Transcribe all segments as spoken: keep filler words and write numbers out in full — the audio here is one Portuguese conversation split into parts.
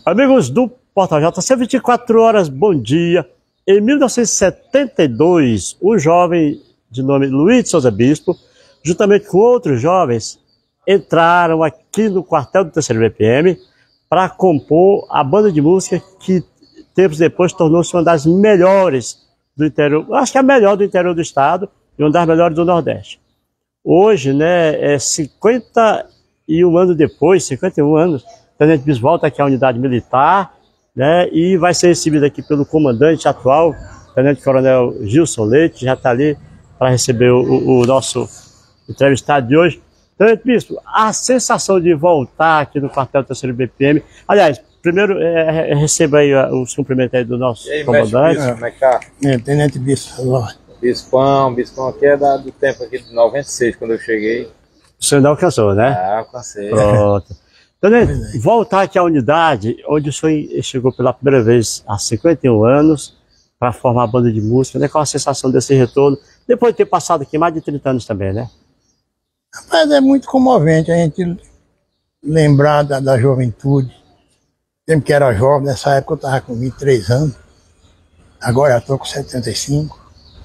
Amigos do Portal J, C vinte e quatro horas, bom dia. Em mil novecentos e setenta e dois, um jovem de nome Luiz de Souza Bispo, juntamente com outros jovens, entraram aqui no quartel do terceiro B P M para compor a banda de música que tempos depois tornou-se uma das melhores do interior, acho que é a melhor do interior do estado e uma das melhores do Nordeste. Hoje, né, é cinquenta e um anos depois, cinquenta e um anos, o Tenente Bispo volta aqui à unidade militar, né, e vai ser recebido aqui pelo comandante atual, Tenente Coronel Gilson Leite, já está ali para receber o, o, o nosso entrevistado de hoje. Tenente Bispo, a sensação de voltar aqui no quartel do terceiro B P M, aliás, primeiro é, é, receba aí os cumprimentos aí do nosso aí, comandante. Bispo, como é que tá? É, Tenente Bispo. Bispão, Bispão aqui é da, do tempo aqui de noventa e seis, quando eu cheguei. O senhor não alcançou, né? Ah, alcancei. Pronto. Tenente, voltar aqui à unidade, onde o senhor chegou pela primeira vez há cinquenta e um anos, para formar a banda de música, né? Qual a sensação desse retorno, depois de ter passado aqui mais de trinta anos também, né? Mas é muito comovente a gente lembrar da, da juventude. Tempo que era jovem, nessa época eu estava com vinte e três anos, agora eu estou com setenta e cinco.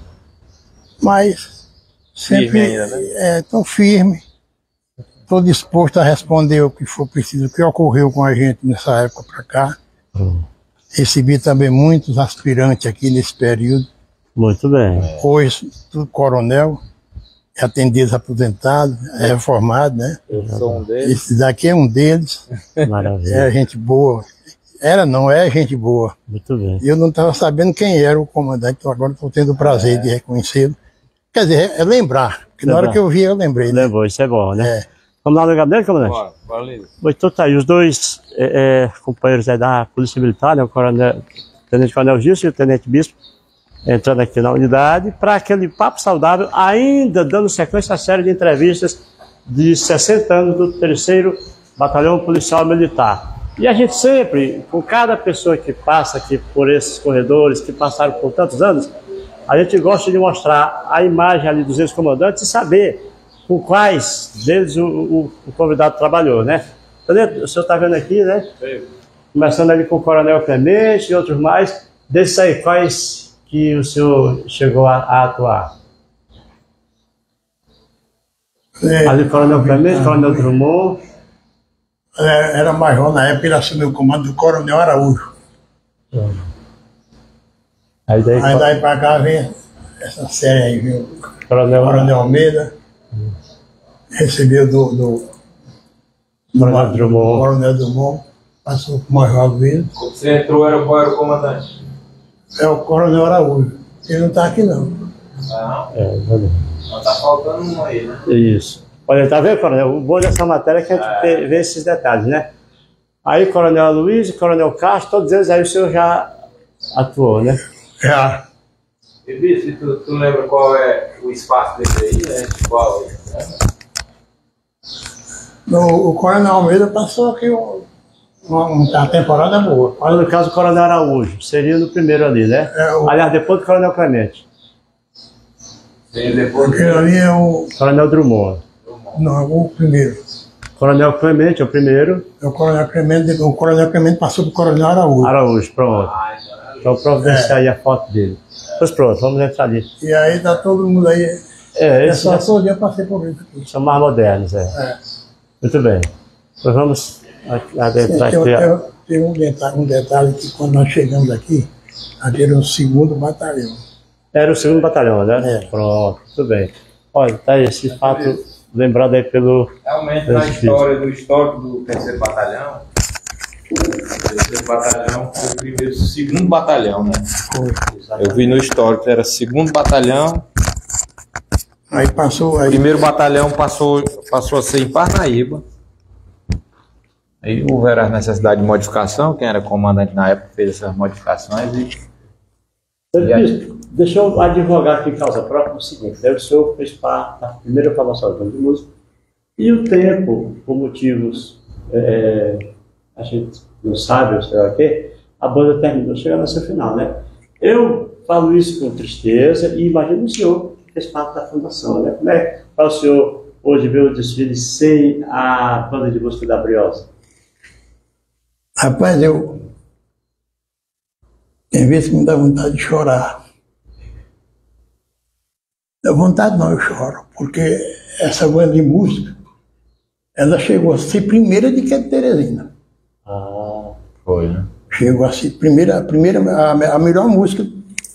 Mas sempre firme ainda, né? É, tão firme. Estou disposto a responder o que for preciso, o que ocorreu com a gente nessa época para cá. Hum. Recebi também muitos aspirantes aqui nesse período. Muito bem. Hoje, tudo coronel, é atendido aposentado, é reformado, né? Eu sou um deles. Esse daqui é um deles. Maravilha. É gente boa. Era, não é gente boa. Muito bem. E eu não estava sabendo quem era o comandante, então agora estou tendo o prazer é. de reconhecê-lo. Quer dizer, é lembrar, porque na hora que eu vi eu lembrei. Né? Lembrou, isso é bom, né? É. Vamos lá no gabinete, comandante? Bora, bora ali. Então tá aí, os dois é, é, companheiros aí da Polícia Militar, né, o coronel, o Tenente Coronel Gilson e o Tenente Bispo, entrando aqui na unidade, para aquele papo saudável, ainda dando sequência à série de entrevistas de sessenta anos do terceiro Batalhão Policial Militar. E a gente sempre, com cada pessoa que passa aqui por esses corredores, que passaram por tantos anos, a gente gosta de mostrar a imagem ali dos ex-comandantes e saber com quais deles o, o, o convidado trabalhou, né? O senhor está vendo aqui, né? Sim. Começando ali com o Coronel Clemente e outros mais. Desses aí, quais que o senhor chegou a, a atuar? É, ali o Coronel Clemente, o Coronel Drummond. Era major na época, ele assumiu o comando do Coronel Araújo. Hum. Aí daí, aí daí para cá vem essa série aí, viu? Coronel, Coronel Almeida. Hum. Recebeu do, do, do Coronel Drummond. Coronel Drummond, passou para o Major Almeida. Quando você entrou, era, qual era o comandante? É o Coronel Araújo. Ele não está aqui não. Não? É, valeu. Não tá faltando um aí, né? Isso. Olha, tá vendo, Coronel? O bom dessa matéria é que a gente é. vê esses detalhes, né? Aí, Coronel Luiz e Coronel Castro, todos eles aí o senhor já atuou, né? Já. E, Bispo, tu, tu lembra qual é o espaço desse aí, né? Qual é? No, o Coronel Almeida passou aqui um, uma, uma temporada boa. Olha, no caso, o Coronel Araújo, seria no primeiro ali, né? É, o... Aliás, depois do Coronel Clemente. Sim, depois Aquele ali é o... Coronel Drummond. Não, é o primeiro. Coronel Clemente é o primeiro. É o Coronel Clemente, o Coronel Clemente passou para o Coronel Araújo. Araújo, pronto. Então providenciar é. aí a foto dele. Pois pronto, vamos entrar ali. E aí tá todo mundo aí. É, esse é só todo dia eu passei por isso aqui. São mais modernos, é. é. Muito bem. Então vamos adentrar aqui. Tem, tem, tem um, detalhe, um detalhe que quando nós chegamos aqui, aqui era o segundo batalhão. Era o segundo batalhão, né? É. Pronto, muito bem. Olha, tá aí esse fato lembrado aí pelo... Realmente, na história do histórico do terceiro batalhão, o terceiro batalhão foi o primeiro, segundo batalhão, né? Foi. Eu vi no histórico, era segundo batalhão. Aí passou... Aí... O primeiro batalhão passou, passou a ser em Parnaíba. Aí houveram as necessidades de modificação, quem era comandante na época fez essas modificações e... e aí... Deixa eu advogar aqui em causa própria o seguinte, né? O senhor fez parte da primeira formação de música e o tempo, por motivos, é, a gente não sabe, ou sei lá o quê, a banda terminou chegando ao seu final, né? Eu falo isso com tristeza e imagino o senhor que fez parte da fundação, né? Como é para o senhor hoje ver o desfile sem a banda de música da Briosa? Rapaz, eu... Tem vezes que me dá vontade de chorar. Dá vontade não, eu choro, porque essa banda de música, ela chegou a ser primeira de que Teresina. Ah, foi, né? Chegou a ser primeira, a, primeira, a, a melhor música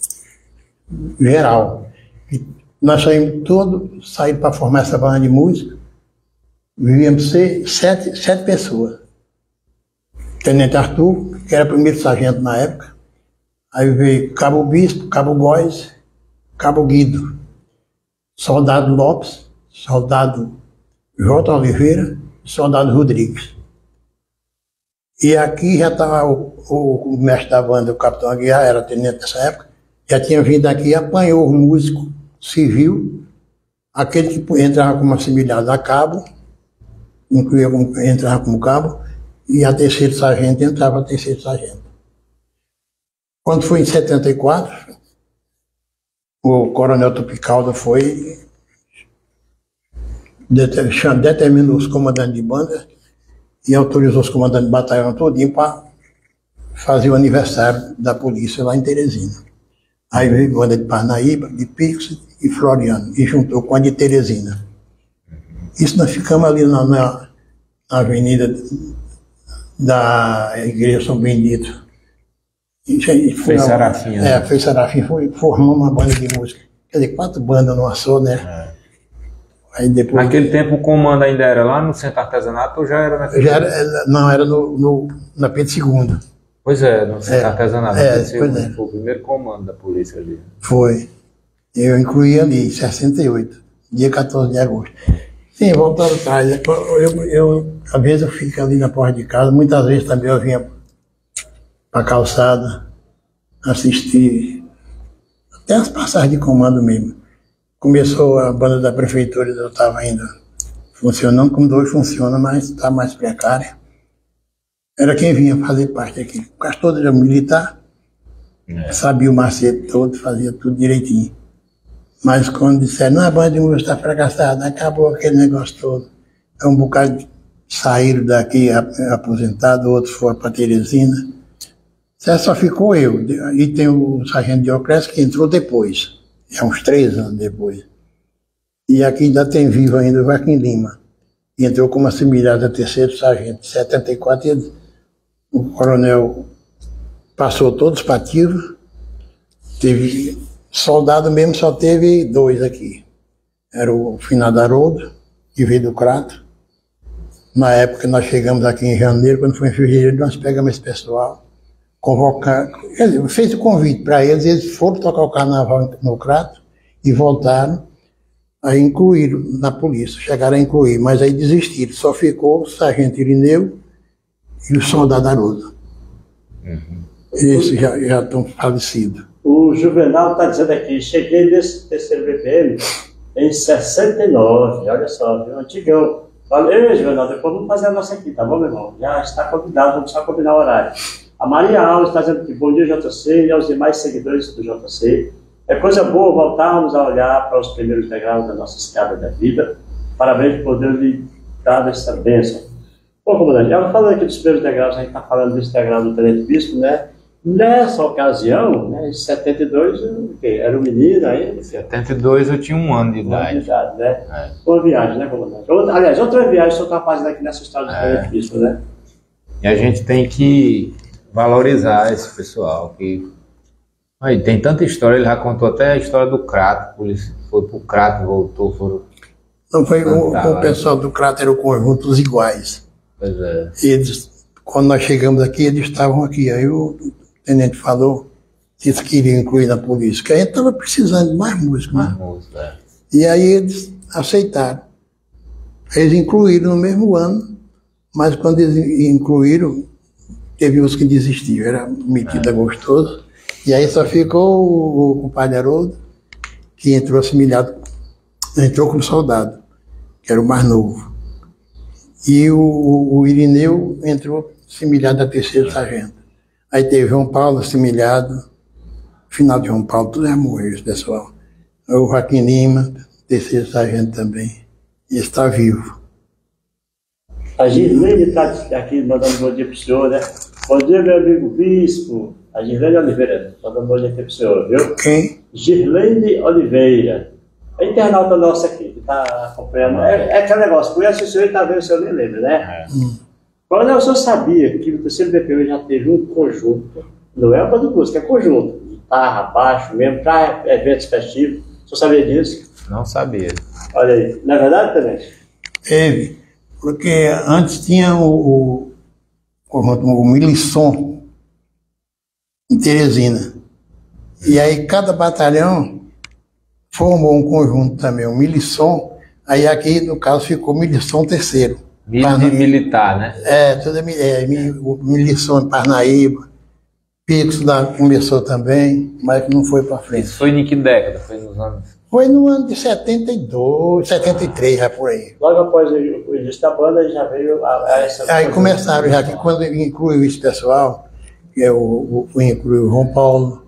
geral. E nós saímos todos, saímos para formar essa banda de música, vivíamos ser sete, sete pessoas. Tenente Arthur, que era primeiro sargento na época, aí veio Cabo Bispo, Cabo Góes, Cabo Guido, Soldado Lopes, Soldado J. Oliveira e Soldado Rodrigues. E aqui já estava o, o, o mestre da banda, o Capitão Aguiar, era tenente nessa época, já tinha vindo aqui e apanhou o músico civil, aquele que entrava como assimilado a cabo, incluía como, entrava como cabo, e a terceiro sargento entrava a terceiro sargento. Quando foi em setenta e quatro, o coronel Tupicalda foi, determinou os comandantes de banda e autorizou os comandantes de batalhão todinho para fazer o aniversário da polícia lá em Teresina. Aí veio banda de Parnaíba, de Pix e Floriano, e juntou com a de Teresina. Isso nós ficamos ali na, na, na avenida da Igreja São Benedito. Fez Serafim. É, fez Serafim, foi, formou uma banda de música. Quer dizer, quatro bandas numa só, né? É. Aí depois... Naquele tempo o comando ainda era lá no Centro Artesanato ou já era na já era, Não, era no, no, na Pedro segundo. Pois é, no Centro é, Artesanato. É, pois é. Foi o primeiro comando da polícia ali. Foi. Eu incluí ali, em sessenta e oito, dia quatorze de agosto. Sim, voltando atrás, eu, eu, eu, às vezes eu fico ali na porta de casa, muitas vezes também eu vinha para a calçada, assistir até as passagens de comando mesmo. Começou a banda da prefeitura, eu estava ainda funcionando, como hoje funciona, mas está mais precária. Era quem vinha fazer parte aqui. O Castor era militar, é. Sabia o macete todo, fazia tudo direitinho. Mas quando disseram, não, a banda de música está fracassada, acabou aquele negócio todo. Então um bocado saíram daqui aposentado, outros foram para Teresina. Só ficou eu, e tem o sargento Dioclésio que entrou depois, é uns três anos depois. E aqui ainda tem vivo ainda o Joaquim Lima, e entrou como assimilado a terceiro sargento. Em setenta e quatro, ele, o coronel passou todos para ativos, teve soldado mesmo, só teve dois aqui. Era o finado Haroldo, que veio do Crato. Na época nós chegamos aqui em janeiro, quando foi em fevereiro, nós pegamos esse pessoal. Convocar, ele fez o convite para eles, eles foram tocar o carnaval no Crato e voltaram a incluir na polícia, chegaram a incluir, mas aí desistiram, só ficou o sargento Irineu e o soldado Haroldo. Uhum. Esses já, já estão falecidos. O Juvenal está dizendo aqui, cheguei nesse terceiro B P M em sessenta e nove, olha só, viu? Antigão. Falei, Juvenal, depois vamos fazer a nossa aqui, tá bom, meu irmão? Já está convidado, vamos só combinar o horário. A Maria Alves está dizendo que bom dia, J C, e aos demais seguidores do J C. É coisa boa voltarmos a olhar para os primeiros degraus da nossa escada da vida. Parabéns por Deus lhe dar essa bênção. Bom, comandante, já falando aqui dos primeiros degraus, a gente está falando desse degrau do Tenente Bispo, né? Nessa ocasião, né, em setenta e dois, eu, era um menino ainda. Em setenta e dois eu tinha um ano de idade. Um ano de idade, né? É. Uma viagem, né, comandante? Aliás, outra viagem que eu estou fazendo aqui nessa história do é. Tenente Bispo, né? E a gente tem que valorizar esse pessoal que aí, tem tanta história, ele já contou até a história do Crato, foi pro Crato, voltou, foram... Não, foi o, o pessoal do Crato era o conjunto Os Iguais. Pois é. Eles, quando nós chegamos aqui, eles estavam aqui, aí o tenente falou que eles queriam incluir na polícia, que a gente estava precisando de mais música, mais né? música, é. E aí eles aceitaram. Eles incluíram no mesmo ano, mas quando eles incluíram, teve uns que desistiu, era metida é. gostoso. E aí só ficou o, o compadre Haroldo, que entrou assimilado, entrou como soldado, que era o mais novo. E o, o Irineu entrou assimilado a terceiro sargento. Aí teve João Paulo assimilado, final de João Paulo, tudo já morreu, esse pessoal. O Joaquim Lima, terceiro sargento também, e está vivo. A Gislene está aqui mandando bom dia para o senhor, né? Bom dia, meu amigo Bispo. A Girlene Oliveira. Só dando bom dia aqui pro senhor, viu? Quem? Girlene Oliveira. É internauta nossa aqui, que está acompanhando. É, é aquele negócio, conhece o senhor e está vendo o senhor, nem lembra, né? É. Hum. Coronel, o senhor sabia que o terceiro B P U já teve um conjunto, não é uma banda de música, é conjunto, guitarra, baixo mesmo, para eventos festivos. O senhor sabia disso? Não sabia. Olha aí, não é verdade, Tenente? Teve, porque antes tinha o, o, o Milissom em Teresina. E aí cada batalhão formou um conjunto também, o Milissom. Aí aqui, no caso, ficou Milissom terceiro. Mil de militar, né? É, tudo é, é o Milissom em Parnaíba. Pix lá começou também, mas não foi para frente. Isso foi em que década? Foi nos anos? Foi no ano de setenta e dois, setenta e três, já por aí. Logo após o início da banda, já veio a, a essa... Aí começaram já, que quando incluiu esse pessoal, que é o, o, incluiu o João Paulo,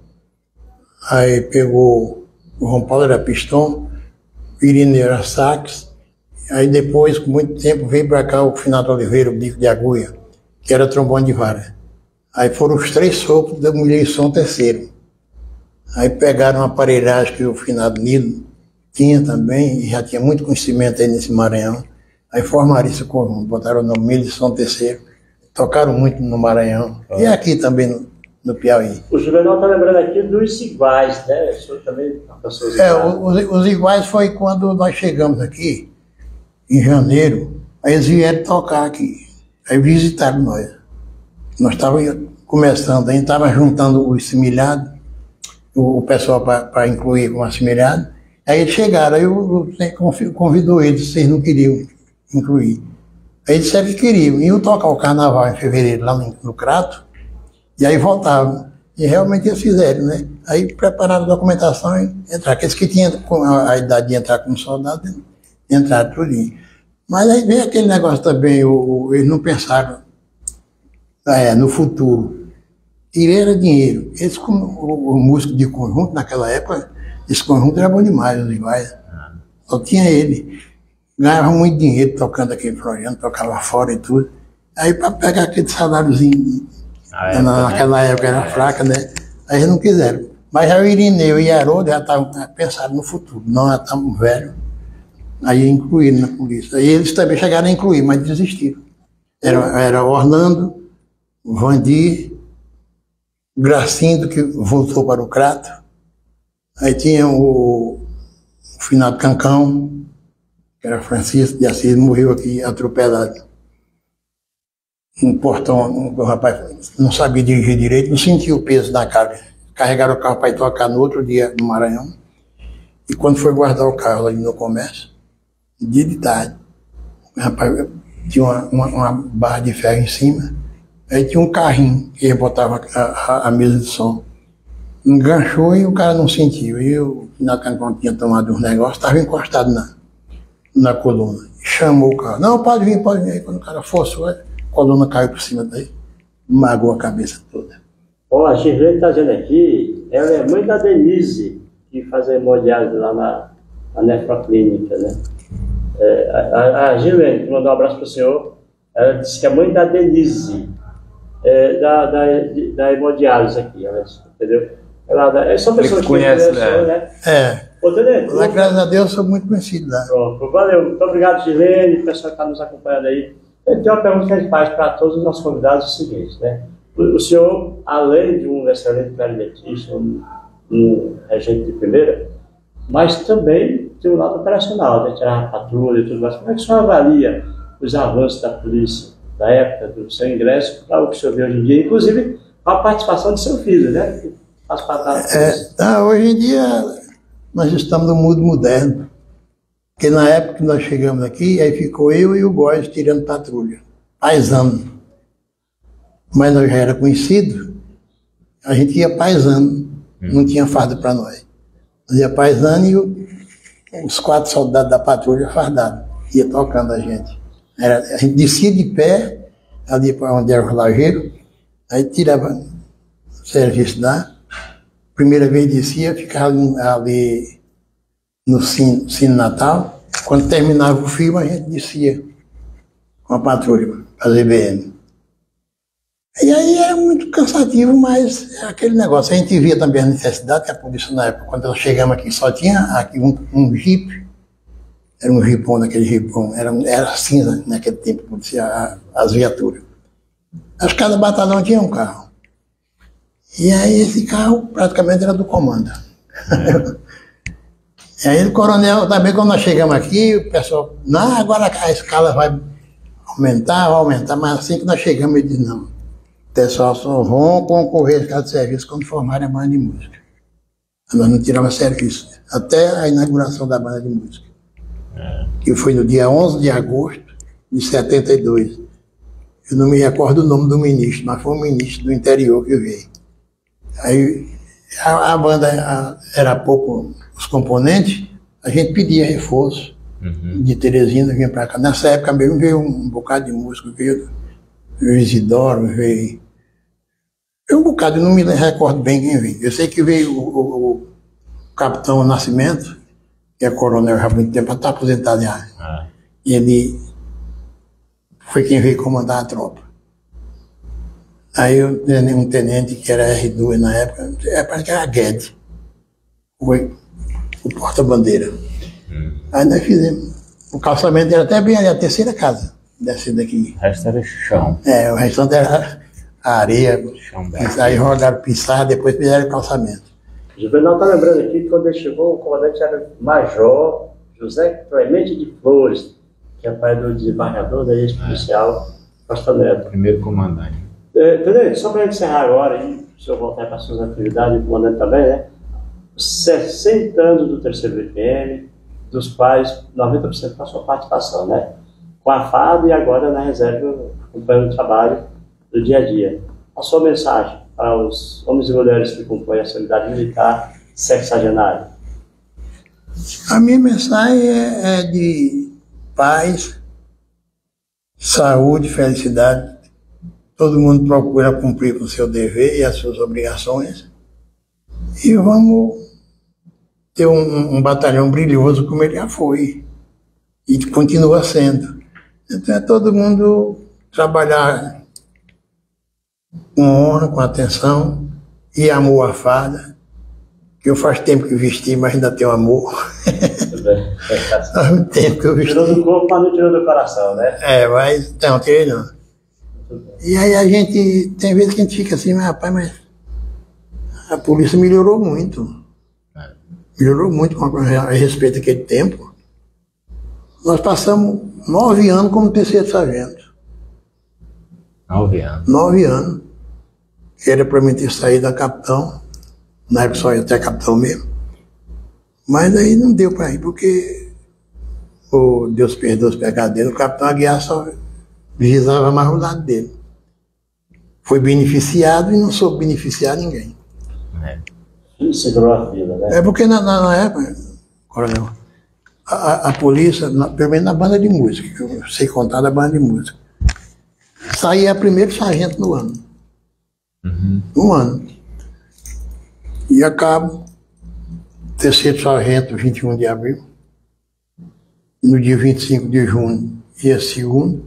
aí pegou, o João Paulo era pistão, o Irineu era sax, aí depois, com muito tempo, veio para cá o Finado Oliveira, o bico de agulha, que era trombone de vara. Aí foram os três sopros da mulher som terceiro. Aí pegaram uma aparelhagem que o Finado Nilo tinha também, e já tinha muito conhecimento aí nesse Maranhão. Aí formaram esse conjunto, botaram o nome Milho Som Terceiro, tocaram muito no Maranhão, ah. e aqui também no, no Piauí. O Juvenal está lembrando aqui dos iguais, né? O senhor também passou os iguais. É, os, os iguais foi quando nós chegamos aqui, em janeiro, aí eles vieram tocar aqui, aí visitaram nós. Nós estávamos começando, a gente estava juntando o assimilado, o, o pessoal para incluir com o assimilado. Aí eles chegaram, aí eu, eu convidou eles, vocês não queriam incluir. Aí eles disseram que queriam, iam tocar o carnaval em fevereiro lá no, no Crato, e aí voltavam. E realmente eles fizeram, né? Aí prepararam a documentação e entraram. Aqueles que tinham a, a idade de entrar como soldado, entraram tudinho. Mas aí veio aquele negócio também, o, o, eles não pensaram é, no futuro. Tirei era dinheiro. Eles, como o, o músico de conjunto, naquela época, esse conjunto era bom demais, os iguais. Só tinha ele. Ganhava muito dinheiro tocando aqui em Floriano, tocava fora e tudo. Aí para pegar aquele saláriozinho, ah, é, naquela época era fraca, né? Aí eles não quiseram. Mas já o Irineu e Haroldo já estavam pensando no futuro. Nós já estávamos velhos. Aí incluíram na polícia. Aí eles também chegaram a incluir, mas desistiram. Era, era Orlando, Vandir, Gracindo, que voltou para o Crato. Aí tinha o, o finado Cancão, que era Francisco de Assis, morreu aqui atropelado. Um portão, um, o rapaz não sabia dirigir direito, não sentia o peso da carga. Carregaram o carro para ir tocar no outro dia no Maranhão. E quando foi guardar o carro ali no comércio, dia de tarde, o rapaz tinha uma, uma, uma barra de ferro em cima, aí tinha um carrinho que ele botava a, a, a mesa de som. Enganchou e o cara não sentiu. E o final Cancão tinha tomado uns negócios, estava encostado na, na coluna. Chamou o carro. Não, pode vir, pode vir. Aí quando o cara forçou, a coluna caiu por cima daí, magou a cabeça toda. Ó, a Girlene está dizendo aqui, ela é mãe da Denise, que faz a hemodiálise lá na, na nefroclínica, né? É, a, a Girlene, que mandou um abraço para o senhor, ela disse que é mãe da Denise, é, da, da, da hemodiálise aqui, ela, entendeu? Ela, são pessoas que conhecem, né? né? É. Ô, Tenente, lá, graças a Deus, sou muito conhecido lá. Pronto, valeu. Muito obrigado, Girlene, o pessoal que está nos acompanhando aí. Tem uma pergunta que a gente faz para todos os nossos convidados, é o seguinte, né? O, o senhor, além de um excelente clarinetista, um, um regente de primeira, mas também tem um lado operacional, né? Tirar a patrulha e tudo mais. Como é que o senhor avalia os avanços da polícia da época do seu ingresso para o que o senhor vê hoje em dia, inclusive a participação do seu filho, né? Que faz parte da polícia. É, ah, hoje em dia nós estamos no mundo moderno. Porque na época que nós chegamos aqui, aí ficou eu e o Góes tirando patrulha, paisano. Mas nós já era conhecido, a gente ia paisano, hum. não tinha farda para nós. Nós ia paisano e o, os quatro soldados da patrulha fardados, ia tocando a gente. Era, a gente descia de pé, ali para onde era o lajeiro, aí tirava o serviço lá. Primeira vez descia, ficava ali, ali no Cine, Cine Natal. Quando terminava o filme, a gente descia com a patrulha, fazer B M. E aí era muito cansativo, mas é aquele negócio. A gente via também a necessidade, que a polícia na época, quando nós chegamos aqui, só tinha aqui um, um jipe. Era um jipão, daquele jipão, era, era cinza naquele tempo, polícia, as viaturas. Acho que cada batalhão tinha um carro. E aí esse carro praticamente era do comando. E aí o coronel, também quando nós chegamos aqui, o pessoal, não, agora a escala vai aumentar, vai aumentar, mas assim que nós chegamos, ele disse, não, o pessoal só vão concorrer a cada serviço quando formarem a banda de música. Nós não tiramos serviço, até a inauguração da banda de música, é. que foi no dia onze de agosto de setenta e dois. Eu não me recordo o nome do ministro, mas foi um ministro do interior que veio. Aí a, a banda a, era pouco os componentes, a gente pedia reforço uhum. de Teresina, vinha para cá. Nessa época mesmo veio um bocado de músico, veio, veio Isidoro, veio, veio um bocado, eu não me recordo bem quem veio. Eu sei que veio o, o, o capitão Nascimento, que é coronel já há muito tempo, está aposentado já. Ah. E ele foi quem veio comandar a tropa. Aí eu tinha um tenente que era R dois na época, é, parece que era Guedes, foi o porta-bandeira. Hum. Aí nós fizemos, o calçamento era até bem ali, a terceira casa, dessa daqui. O resto era chão. É, o restante era areia, chão aí rodaram pisar, depois fizeram o calçamento. O Juvenal está lembrando aqui que quando ele chegou, o comandante era Major José Clemente de Flores, que é pai do desembargador, da ex-policial Costa Neto. Primeiro comandante. É, Tenente, só para encerrar agora, e o senhor voltar para as suas atividades, o comandante também, né? sessenta anos do terceiro B P M, dos quais noventa por cento com a sua participação, né? Com a F A D e agora na reserva, acompanhando o trabalho do dia a dia. A sua mensagem para os homens e mulheres que compõem a Solidariedade Militar sexagenária? A minha mensagem é, é de paz, saúde, felicidade. Todo mundo procura cumprir com o seu dever e as suas obrigações. E vamos ter um, um batalhão brilhoso como ele já foi. E continua sendo. Então é todo mundo trabalhar com honra, com atenção e amor à farda. Que eu faz tempo que vesti, mas ainda tenho amor. Faz muito tempo que eu vesti. Tirou do corpo, mas não tirou do coração, né? É, mas não, tirei não. E aí a gente, tem vezes que a gente fica assim, mas rapaz, mas a polícia melhorou muito. Melhorou muito com a, a respeito daquele tempo. Nós passamos nove anos como terceiro sargento. Nove anos? Nove anos. Era para mim ter saído da capitão. Na época só ia até capitão mesmo. Mas aí não deu para ir, porque o Deus perdoa os pecados dele, o capitão Aguiar só visava mais o lado dele. Foi beneficiado e não soube beneficiar ninguém. É. Segurou a vida, né? É porque na, na, na época, coronel, a, a, a polícia, na, pelo menos na banda de música, que eu sei contar da banda de música, saía primeiro sargento no ano. Uhum. Um ano. E a cabo, terceiro sargento, vinte e um de abril. No dia vinte e cinco de junho ia segundo.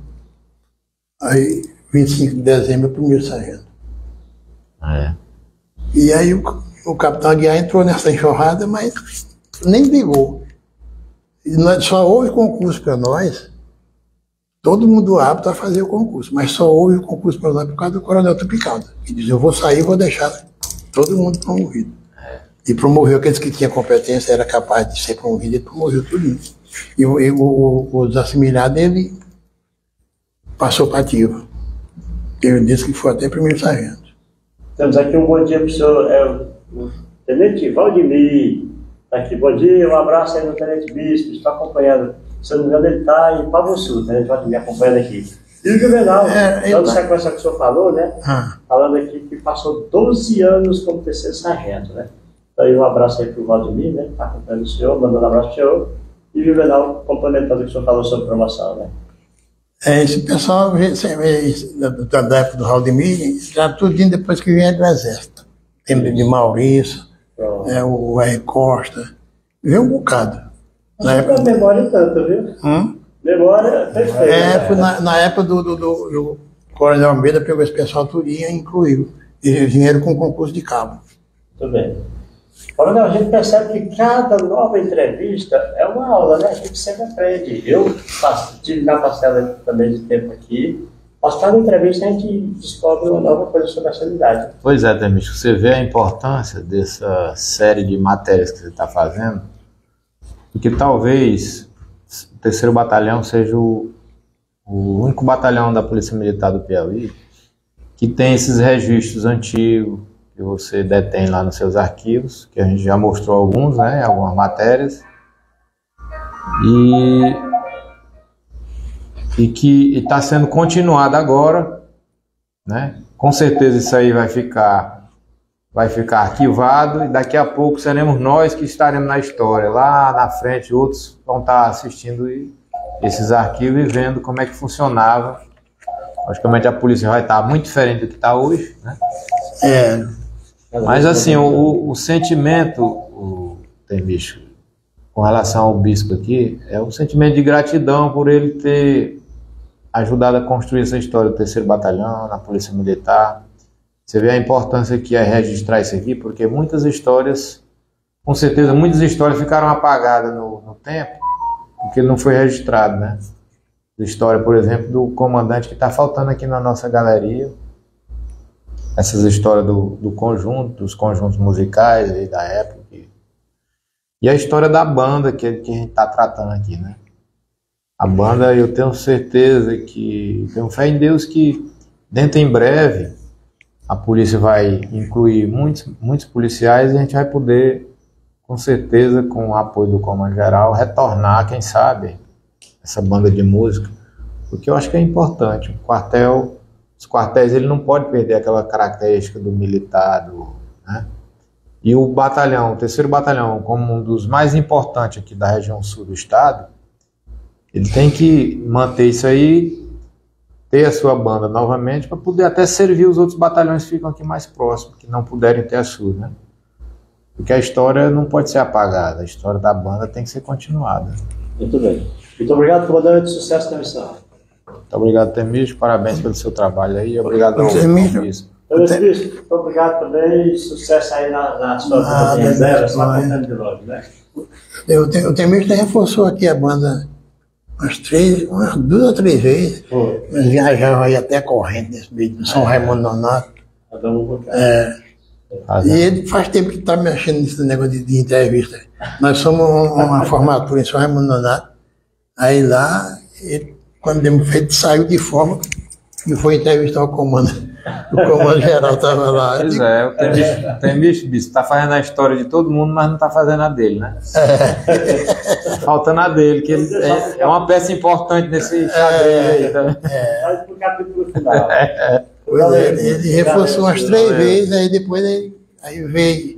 Aí, vinte e cinco de dezembro, o primeiro sargento. Ah, é? E aí o, o capitão Aguiar entrou nessa enxurrada, mas nem brigou. E nós, só houve concurso para nós, todo mundo apto a fazer o concurso, mas só houve o concurso para nós por causa do coronel Tupicaldo, que diz, eu vou sair e vou deixar todo mundo promovido. E promoveu aqueles que tinham competência, era capaz de ser promovido, ele promoveu tudo isso. E, e o, o, os assimilados, ele passou para ativo. Ele disse que foi até primeiro sargento. Temos aqui um bom dia para o senhor, é, o Tenente Valdemir. Está aqui, bom dia, um abraço aí no Tenente Bispo, está acompanhando. Se eu não me engano, ele está em Pavão Sul, o Tenente Valdemir acompanhando aqui. E o Juvenal, é, dando tá... sequência que o senhor falou, né? Ah. Falando aqui que passou doze anos como terceiro sargento, né? Então aí um abraço aí para o Valdemir, né? Está acompanhando o senhor, mandando um abraço para o senhor. E o Juvenal complementando o que o senhor falou sobre promoção, né? É, esse pessoal da, da época do Valdemir, já tudinho depois que vinha do Exército. Tempo de Maurício, é, o R. Costa, veio um bocado. Na época... Não memória tanto, viu? Hum? Memória perfeita. É, foi na, na época do, do, do, do Coronel Almeida pegou esse pessoal tudinho e incluiu. E dinheiro com concurso de cabo. Muito bem. Coronel, a gente percebe que cada nova entrevista é uma aula, né? A gente sempre aprende. Eu faço, tive na parcela também de tempo aqui. Mas cada entrevista a gente descobre uma nova coisa sobre a sanidade. Pois é, Temístico, você vê a importância dessa série de matérias que você está fazendo, porque talvez o terceiro batalhão seja o, o único batalhão da Polícia Militar do Piauí que tem esses registros antigos que você detém lá nos seus arquivos, que a gente já mostrou alguns, né, algumas matérias, e, e que está sendo continuado agora, né? Com certeza isso aí vai ficar, vai ficar arquivado, e daqui a pouco seremos nós que estaremos na história. Lá na frente outros vão estar assistindo esses arquivos e vendo como é que funcionava. Logicamente a polícia vai estar muito diferente do que está hoje, né? É. Mas assim, o, o sentimento, o Temístico, com relação ao bispo aqui, é um sentimento de gratidão por ele ter ajudado a construir essa história do terceiro batalhão, na Polícia Militar. Você vê a importância que é registrar isso aqui, porque muitas histórias, com certeza, muitas histórias ficaram apagadas no, no tempo, porque não foi registrado, né? A história, por exemplo, do comandante que está faltando aqui na nossa galeria. Essas histórias do, do conjunto, dos conjuntos musicais aí da época. E a história da banda que, que a gente está tratando aqui, né? A banda, eu tenho certeza que, tenho fé em Deus que dentro em breve a polícia vai incluir muitos, muitos policiais e a gente vai poder, com certeza, com o apoio do Comando Geral, retornar, quem sabe, essa banda de música, porque eu acho que é importante. O quartel, os quartéis, ele não pode perder aquela característica do militar, do, né? E o batalhão, o terceiro batalhão, como um dos mais importantes aqui da região sul do estado, ele tem que manter isso aí, ter a sua banda novamente, para poder até servir os outros batalhões que ficam aqui mais próximos, que não puderem ter a sua, né? Porque a história não pode ser apagada, a história da banda tem que ser continuada. Muito bem. Muito obrigado, comandante. Sucesso na missão. Muito obrigado, Temístico. Parabéns pelo seu trabalho aí. Obrigado ao bispo. Muito obrigado também. Sucesso aí na, na sua reserva, sua contando de logo, né? O Temístico reforçou aqui a banda umas três, umas duas ou três vezes. Foi. Nós viajávamos aí até corrente nesse meio de São é. Raimundo Nonato. Cada um um é. Ah, e ele faz tempo que está mexendo nesse negócio de, de entrevista. Nós somos uma formatura em São Raimundo Nonato. Aí lá, ele, quando demos feito, saiu de forma e foi entrevistar o comando. O comando geral estava lá. Pois é, o Temístico, Temístico, bicho, está fazendo a história de todo mundo, mas não está fazendo a dele, né? É. Faltando a dele, que ele é, é uma peça importante nesse xadrez aí. Tá? É. Vai pro capítulo final. É. Pois é, ele, ele reforçou umas três é. vezes, aí depois ele, aí veio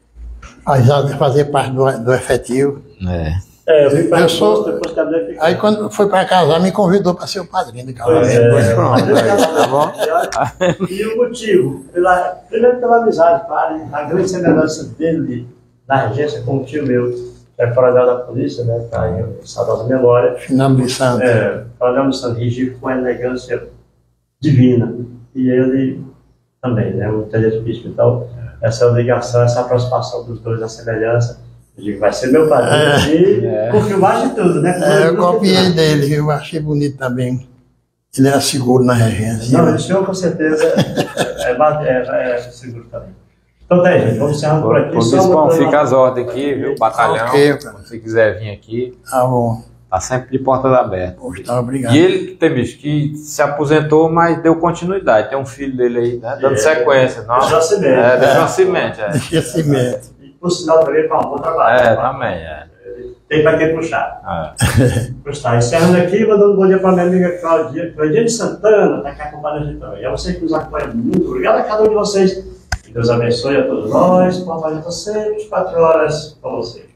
fazer parte do, do efetivo. É. É, eu vim para eu sou, depois também aí quando foi para casar, me convidou para ser o padrinho de casamento. É, pronto, tá bom? E o motivo? Pela, primeiro pela amizade, claro, a grande semelhança dele na regência com o tio meu, que é coronel da polícia, né? Está em saudosa memória. Finado de Santos. É, coronel de Santos, regido com elegância divina. E ele também, né? O telespício. Então, essa ligação, essa aproximação dos dois, a semelhança. Eu digo, vai ser meu padrinho é. E confirmar de tudo, né? É, eu copiei dele, eu achei bonito também. Ele era seguro na regência. Não, o senhor com certeza é, é, é seguro também. Então, tá aí, gente, vamos encerrar por aqui. O Bispão, fica as ordens aqui, viu? Batalhão, okay, se você quiser vir aqui. Tá bom. Tá sempre de portas abertas. Poxa, tá, obrigado. E ele, que tem bicho, que se aposentou, mas deu continuidade. Tem um filho dele aí, né? Dando é, sequência. Deixou a semente. É, deixou a semente. É. Deixou a semente. Por sinal também para um bom trabalho. É, né? também, é. Tem para quem puxar. É. Puxar. Encerrando aqui, mandando um bom dia para minha amiga Claudia, Claudia de Santana, está aqui acompanhando a gente também. E a você que nos acompanha, muito obrigado a cada um de vocês. Que Deus abençoe a todos nós, com a sempre, vinte e quatro horas com você.